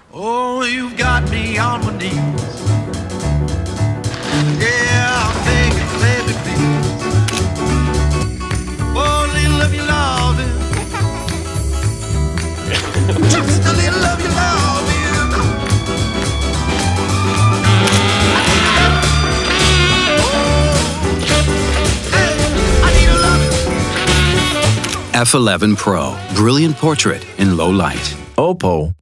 Oh, you've got me on my knees. Yeah, I'm begging, baby, please. Oh, a little of your loving. Just a little of your loving. F11 Pro. Brilliant portrait in low light. OPPO